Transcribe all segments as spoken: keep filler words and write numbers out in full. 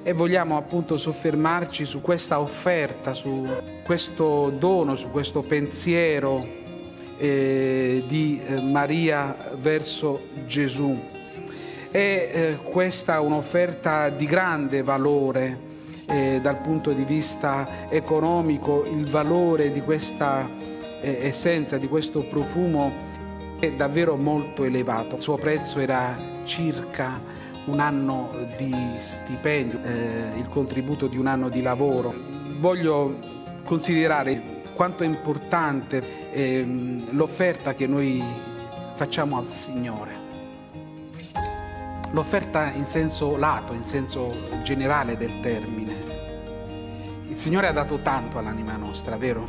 e vogliamo appunto soffermarci su questa offerta, su questo dono, su questo pensiero eh, di eh, Maria verso Gesù. È eh, questa un'offerta di grande valore eh, dal punto di vista economico. Il valore di questa eh, essenza, di questo profumo è davvero molto elevato. Il suo prezzo era circa un anno di stipendio, eh, il contributo di un anno di lavoro. Voglio considerare quanto è importante eh, l'offerta che noi facciamo al Signore. L'offerta in senso lato, in senso generale del termine. Il Signore ha dato tanto all'anima nostra, vero?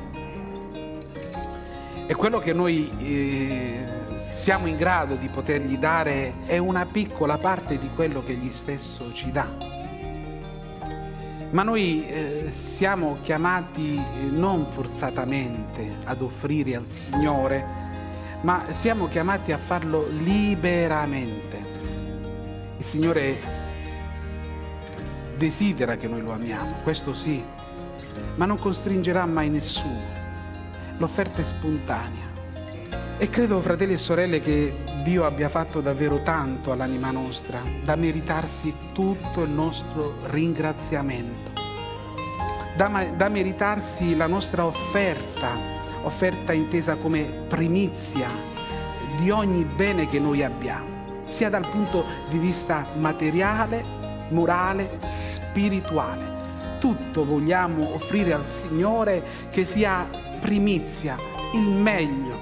E quello che noi eh, siamo in grado di potergli dare è una piccola parte di quello che Egli stesso ci dà. Ma noi eh, siamo chiamati non forzatamente ad offrire al Signore, ma siamo chiamati a farlo liberamente. Il Signore desidera che noi lo amiamo, questo sì, ma non costringerà mai nessuno. L'offerta è spontanea. E credo, fratelli e sorelle, che Dio abbia fatto davvero tanto all'anima nostra da meritarsi tutto il nostro ringraziamento, da, da meritarsi la nostra offerta, offerta intesa come primizia di ogni bene che noi abbiamo, sia dal punto di vista materiale, morale, spirituale. Tutto vogliamo offrire al Signore che sia primizia, il meglio.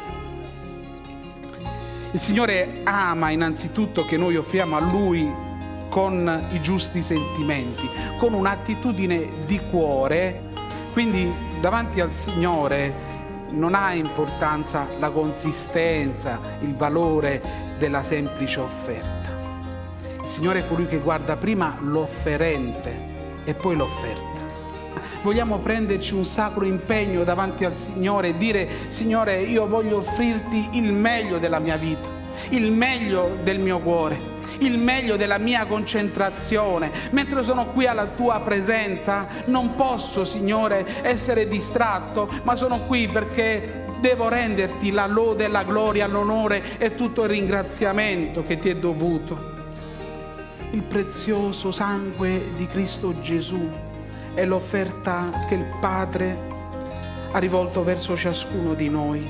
Il Signore ama innanzitutto che noi offriamo a Lui con i giusti sentimenti, con un'attitudine di cuore. Quindi davanti al Signore non ha importanza la consistenza, il valore della semplice offerta. Il Signore è colui che guarda prima l'offerente e poi l'offerta. Vogliamo prenderci un sacro impegno davanti al Signore e dire: Signore, io voglio offrirti il meglio della mia vita, il meglio del mio cuore, il meglio della mia concentrazione. Mentre sono qui alla tua presenza non posso, Signore, essere distratto, ma sono qui perché devo renderti la lode, la gloria, l'onore e tutto il ringraziamento che ti è dovuto. Il prezioso sangue di Cristo Gesù è l'offerta che il Padre ha rivolto verso ciascuno di noi.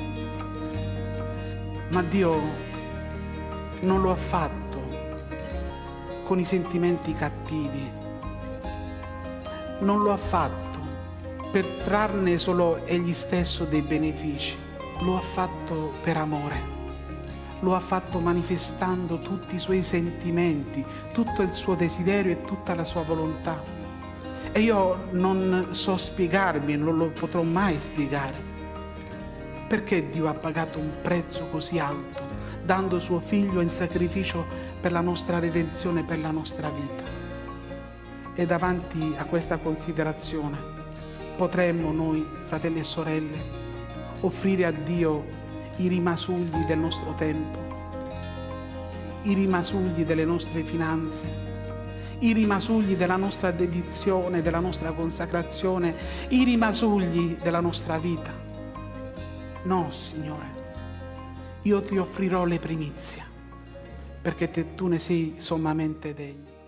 Ma Dio non lo ha fatto con i sentimenti cattivi, non lo ha fatto per trarne solo egli stesso dei benefici, lo ha fatto per amore, lo ha fatto manifestando tutti i suoi sentimenti, tutto il suo desiderio e tutta la sua volontà. E io non so spiegarmi, non lo potrò mai spiegare, perché Dio ha pagato un prezzo così alto, dando suo Figlio in sacrificio per la nostra redenzione, per la nostra vita. E davanti a questa considerazione potremmo noi, fratelli e sorelle, offrire a Dio i rimasugli del nostro tempo, i rimasugli delle nostre finanze, i rimasugli della nostra dedizione, della nostra consacrazione, i rimasugli della nostra vita. No, Signore, io ti offrirò le primizie, perché te, tu ne sei sommamente degno.